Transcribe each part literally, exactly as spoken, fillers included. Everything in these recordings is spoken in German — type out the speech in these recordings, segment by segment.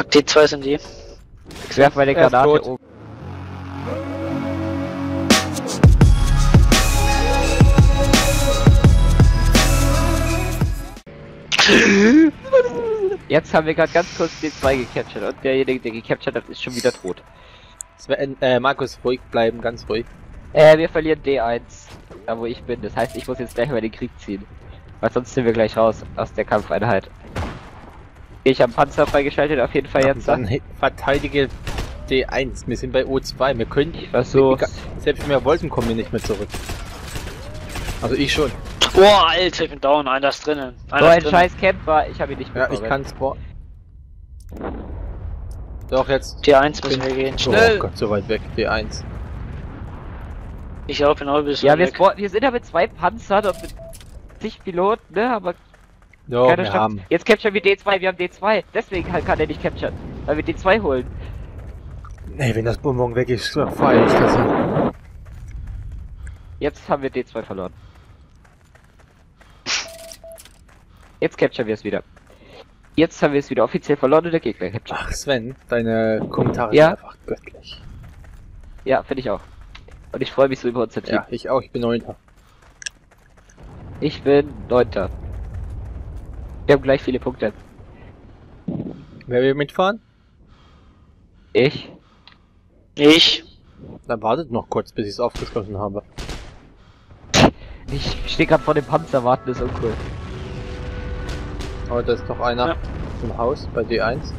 Pack D zwei sind die. Ich werf meine Granate um. Jetzt haben wir gerade ganz kurz D zwei gecaptured und derjenige, der gecaptured hat, ist schon wieder tot. Sven, äh, Markus, ruhig bleiben, ganz ruhig. Äh, wir verlieren D eins, da wo ich bin. Das heißt, ich muss jetzt gleich mal den Krieg ziehen. Weil sonst sind wir gleich raus aus der Kampfeinheit. Ich habe Panzer freigeschaltet, auf jeden Fall jetzt. Dann verteidige D eins, wir sind bei O zwei, wir können... Ich versuch's. Selbst wenn wir wollten, kommen wir nicht mehr zurück. Also ich schon. Boah, Alter, ich bin down, einer ist drinnen. Einer So ist ein drinnen. scheiß Camper, ich habe ihn nicht Ja, bekommen. ich kann's boah. Doch, jetzt... D eins müssen wir gehen, Oh schnell! Gott, so weit weg, D eins. Ich auch bin auch ein bisschen Ja, wir, weg. spor- wir sind ja mit zwei Panzern und mit zig Piloten, ne, aber Ja, keiner wir schafft. haben. Jetzt capturen wir D zwei, wir haben D zwei. Deswegen halt kann er nicht capturen, weil wir D zwei holen. Ey, wenn das Bonbon weg ist, feier ich das. Jetzt haben wir D zwei verloren. Jetzt capturen wir es wieder. Jetzt haben wir es wieder offiziell verloren und der Gegner captured. Ach Sven, deine Kommentare Ja? sind einfach göttlich. Ja, finde ich auch. Und ich freue mich so über unser Team. Ja, ich auch, ich bin Neunter. Ich bin Neunter. Wir haben gleich viele Punkte. Wer will mitfahren? Ich? Ich? Dann wartet noch kurz, bis ich es aufgeschlossen habe. Ich stehe gerade vor dem Panzer, warten ist uncool. Aber da ist noch einer Ja. im Haus bei D eins.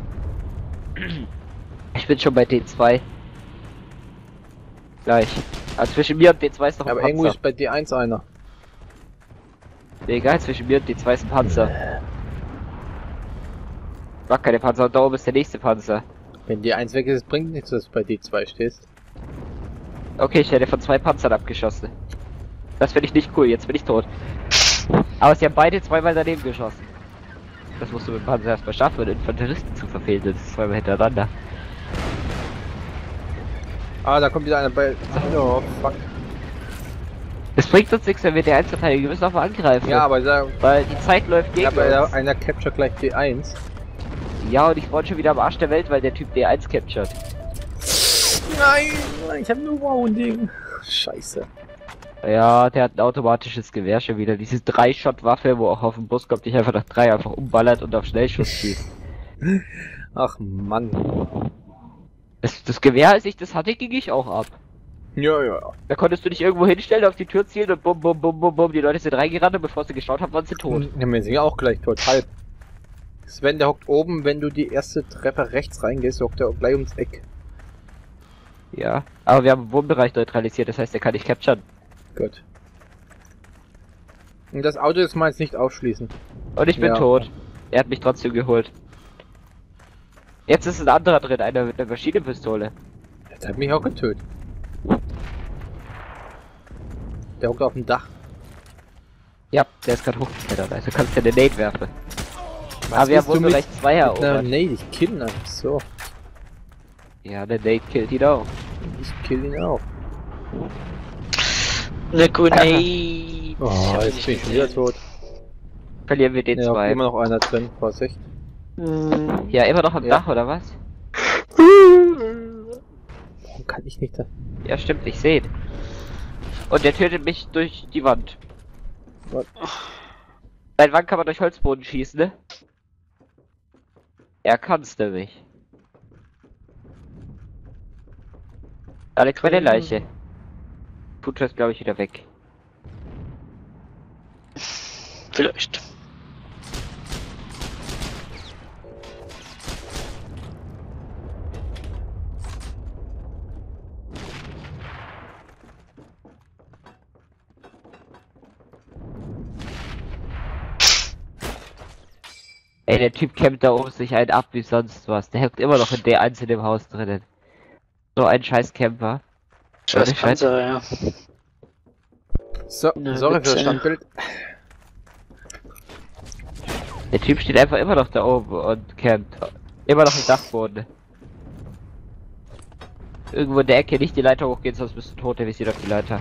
Ich bin schon bei D zwei. Gleich. Also zwischen mir und D zwei ist noch ein Aber irgendwo Panzer. ist bei D eins einer. Egal, zwischen mir und D zwei ist ein Panzer. War keine Panzer, und da oben ist der nächste Panzer. Wenn D eins weg ist, bringt nichts, dass du bei D zwei stehst. Okay, ich hätte von zwei Panzern abgeschossen. Das finde ich nicht cool, jetzt bin ich tot. Aber sie haben beide zweimal daneben geschossen. Das musst du mit dem Panzer erstmal schaffen, und Infanteristen zu verfehlen, das ist zweimal hintereinander. Ah, da kommt wieder einer bei... Oh, fuck. Das bringt uns nichts, wenn wir D eins verteidigen, wir müssen auch mal angreifen. Ja, aber da... Weil die Zeit läuft gegen Ja, aber uns. einer capture gleich D eins. Ja, und ich wollte schon wieder am Arsch der Welt, weil der Typ D eins captured. Nein, ich hab nur Wow-Ding. Scheiße. Ja, der hat ein automatisches Gewehr schon wieder. Diese drei-Shot-Waffe, wo auch auf den Bus kommt, dich einfach nach drei einfach umballert und auf Schnellschuss schießt. Ach Mann. Das, das Gewehr, als ich das hatte, ging ich auch ab. Ja, ja. Da konntest du dich irgendwo hinstellen, auf die Tür zielen und bum bum bum bum bum, die Leute sind reingerannt und bevor sie geschaut haben, waren sie tot. Ja, wir sind ja auch gleich tot. Halb. Sven, der hockt oben, wenn du die erste Treppe rechts reingehst, hockt er gleich ums Eck. Ja, aber wir haben den Wohnbereich neutralisiert, das heißt, er kann nicht capturen. Gut. Und das Auto ist mal jetzt nicht aufschließen. Und ich bin Ja. tot. Er hat mich trotzdem geholt. Jetzt ist ein anderer drin, einer mit einer Maschinenpistole. Das hat mich auch getötet. Der hockt auf dem Dach. Ja, der ist gerade hochgeklettert, also kannst du eine Nade werfen. Was Aber wir haben willst du Wohnbereich zwei Na, erobert. nee, ich kill ihn einfach so. Ja, der Nade killt ihn auch. Ich kill ihn auch. Ne Grenade! Oh, hab jetzt ich bin ich nicht wieder gesehen. tot. Verlieren wir D Ja, zwei. immer noch einer drin, Vorsicht. Hm. Ja, immer noch am Ja. Dach, oder was? Warum kann ich nicht da? Ja, stimmt, ich sehe ihn. Und der tötet mich durch die Wand. Was? Seit wann kann man durch Holzboden schießen, ne? Er kann's nämlich. Alex bei der Leiche. Putra ist, glaube ich, wieder weg. Vielleicht. Ey, der Typ kämpft da oben sich einen ab wie sonst was. Der hängt immer noch in D eins in dem Haus drinnen. So ein scheiß Camper. Scheiß Scheiß- Panzer, ja. So, Na, sorry für das bitte. Standbild. Der Typ steht einfach immer noch da oben und campt. Immer noch im Dachboden. Irgendwo in der Ecke, nicht die Leiter hochgehen, sonst bist du tot, der visiert auf die Leiter.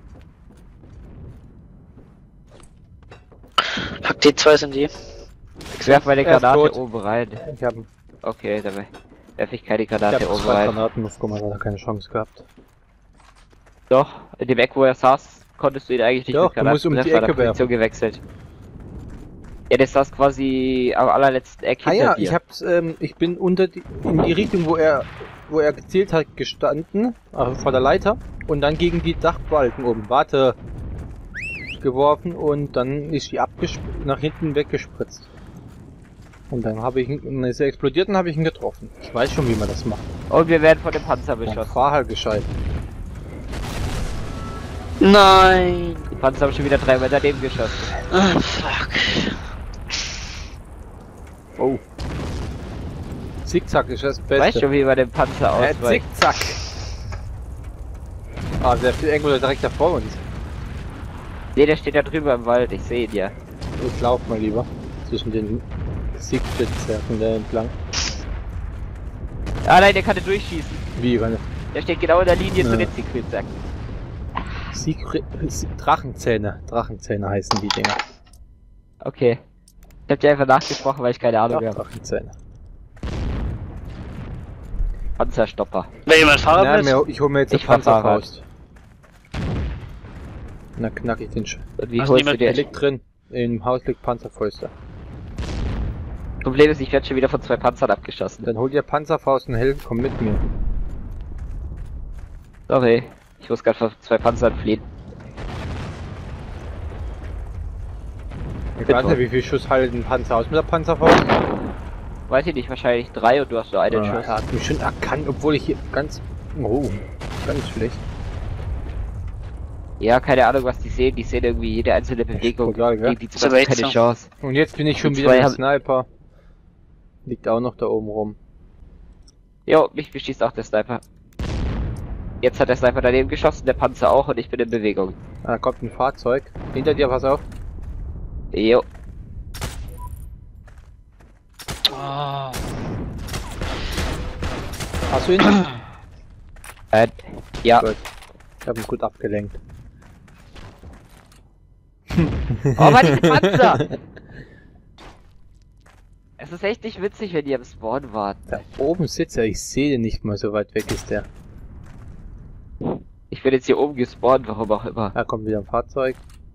Pack D zwei sind die. Ich werf meine Er ist Granate tot. oben rein. Ich hab, Okay, dann werf ich keine ich Granate hab oben zwei rein. Granaten aufgemacht, hat er keine Chance gehabt. Doch, in dem Eck, wo er saß, konntest du ihn eigentlich nicht Doch, mit du musst um die treffen, hat er Ecke werfen. Position gewechselt. Ja, der saß quasi am allerletzten Eck Ah hinter ja, dir. ich hab's, ähm, ich bin unter die, in die Richtung, wo er, wo er gezielt hat, gestanden, also vor der Leiter, und dann gegen die Dachbalken oben, warte, geworfen, und dann ist die abgesp nach hinten weggespritzt. Und dann habe ich ihn, dann ist er explodiert und habe ich ihn getroffen. Ich weiß schon, wie man das macht. Und wir werden von dem Panzer Dann beschossen. fahr halt gescheit. Nein! Die Panzer haben schon wieder dreimal daneben geschossen. Ah, fuck. Oh. Zickzack ist das Beste. Weißt du, wie man den Panzer Äh, ausweicht? Zickzack. Ah, der steht irgendwo direkt da vor uns. Nee, der steht da drüber im Wald, ich sehe ihn ja. Ich lauf mal lieber zwischen den Siegspitzwerken da entlang. Ah nein, der kann nicht durchschießen. Wie, meine Der steht genau in der Linie Ja. zu den Siegfriedsacken. Siegfried... Drachenzähne. Drachenzähne heißen die Dinger. Okay. Ich hab dir einfach nachgesprochen, weil ich keine Ahnung Ja, habe. Drachenzähne. Panzerstopper. Will jemand Fahrrad Na, mit? mir, ich hol mir jetzt Ich eine fahr Fahrrad. Panzerfaust. Na, knack ich den Sch... Und wie Hast holst du niemand dir? Der liegt drin. Im Haus liegt Panzerfäuste. Problem ist, ich werde schon wieder von zwei Panzern abgeschossen. Dann hol dir Panzerfaust und Helm, komm mit mir. Sorry. Ich muss gerade von zwei Panzern fliehen. Ich Bin weiß nicht, tot. wie viel Schuss haltet ein Panzer aus mit der Panzerfaust? Weiß ich nicht, wahrscheinlich drei und du hast nur einen Ah, Schuss. er hat mich schon erkannt, obwohl ich hier ganz... Oh, ganz schlecht. Ja, keine Ahnung, was die sehen. Die sehen irgendwie jede einzelne Bewegung. Egal, gell? Gegen die Ist zwei aber echt keine so. Chance. Und jetzt bin ich schon Die wieder zwei mit haben- Sniper. Liegt auch noch da oben rum. Jo, mich beschießt auch der Sniper. Jetzt hat der Sniper daneben geschossen, der Panzer auch und ich bin in Bewegung. Ah, da kommt ein Fahrzeug. Hinter dir, pass auf. Jo. Oh. Hast du ihn? Äh, ja. Gut. Ich hab ihn gut abgelenkt. Oh, Mann, diese Panzer! Es ist echt nicht witzig, wenn die am Spawn warten. Da oben sitzt er, ich sehe den nicht mal, so weit weg ist der. Ich bin jetzt hier oben gespawnt, warum auch immer. Da kommt wieder ein Fahrzeug.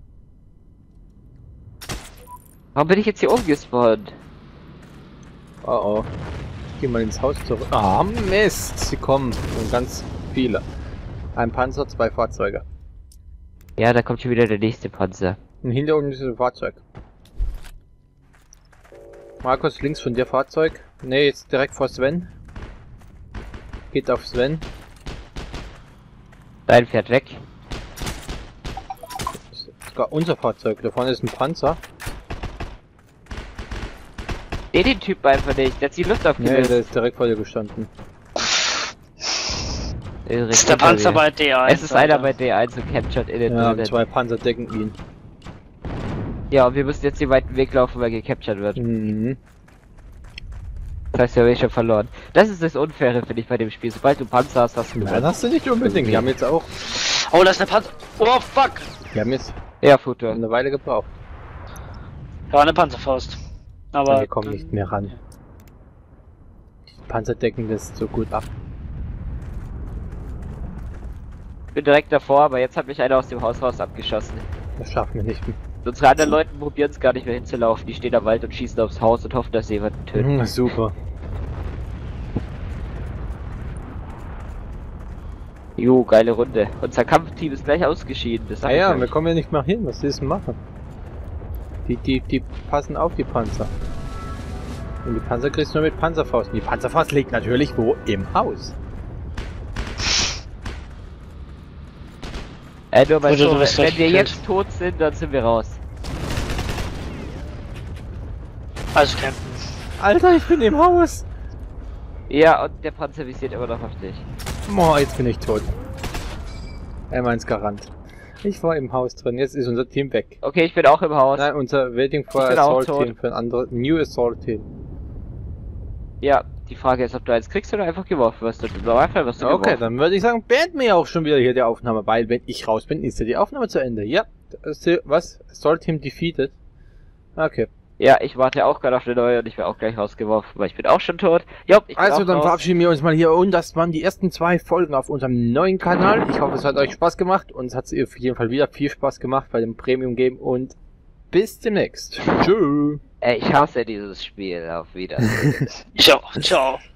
Warum bin ich jetzt hier oben gespawnt? Oh oh. Ich geh mal ins Haus zurück. Ah, Mist! Sie kommen. Und ganz viele. Ein Panzer, zwei Fahrzeuge. Ja, da kommt schon wieder der nächste Panzer. Und hinter uns ist ein Fahrzeug. Markus, links von dir Fahrzeug. Ne, jetzt direkt vor Sven. Geht auf Sven. Dein fährt weg. Das ist sogar unser Fahrzeug. Da vorne ist ein Panzer. Seh den Typ einfach nicht, der hat die Luft Ne, aufgelöst. der ist direkt vor dir gestanden. Der Ist der Panzer bei D eins? Es ist einer bei D eins und captured in den Ja, und drinnen. zwei Panzer decken ihn. Ja, und wir müssen jetzt den weiten Weg laufen, weil gecaptured wird. Mhm. Das heißt, wir haben eh schon verloren. Das ist das Unfaire, finde ich, bei dem Spiel. Sobald du Panzer hast, hast du Nein, gewonnen. hast du nicht unbedingt. Wir haben jetzt auch. Oh, das ist eine Panzer. Oh, fuck! Wir haben jetzt Ja, Futur. eine Weile gebraucht. Da war eine Panzerfaust. Aber. Wir kommen nicht mehr ran. Die Panzer decken das so gut ab. Ich bin direkt davor, aber jetzt hat mich einer aus dem Haus raus abgeschossen. Das schaffen wir nicht. Unsere anderen Leute probieren es gar nicht mehr hinzulaufen. Die stehen am Wald und schießen aufs Haus und hoffen, dass sie jemanden töten. Mhm, super. Jo, geile Runde. Unser Kampfteam ist gleich ausgeschieden. Das sag Ah ich ja, euch. wir kommen ja nicht mehr hin. Was ist denn machen? Die, die, die passen auf die Panzer. Und die Panzer kriegst du nur mit Panzerfaust. Und die Panzerfaust liegt natürlich wo? Im Haus. Äh, nur mal Oder so, du wirst wenn gleich wir gekillt. jetzt tot sind, dann sind wir raus. Also campen. Alter, ich bin im Haus. Ja, und der Panzer visiert immer noch auf dich. Boah, jetzt bin ich tot. Er meint's Garant. Ich war im Haus drin, jetzt ist unser Team weg. Okay, ich bin auch im Haus. Nein, unser Waiting for Ich bin auch Assault tot. Team für ein anderes New Assault Team. Ja, die Frage ist, ob du eins kriegst oder einfach geworfen wirst. Im Normalfall wirst du Okay, geworfen. dann würde ich sagen, beenden wir auch schon wieder hier die Aufnahme, weil wenn ich raus bin, ist ja die Aufnahme zu Ende. Ja, das ist- was? Assault Team defeated. Okay. Ja, ich warte auch gerade auf eine neue und ich werde auch gleich rausgeworfen, weil ich bin auch schon tot. Jopp, ich bin Also auch dann raus. verabschieden wir uns mal hier und das waren die ersten zwei Folgen auf unserem neuen Kanal. Ich hoffe, es hat euch Spaß gemacht und es hat auf jeden Fall wieder viel Spaß gemacht bei dem Premium Game und bis demnächst. Tschö. Ey, ich hasse dieses Spiel. Auf Wiedersehen. Ciao, ciao.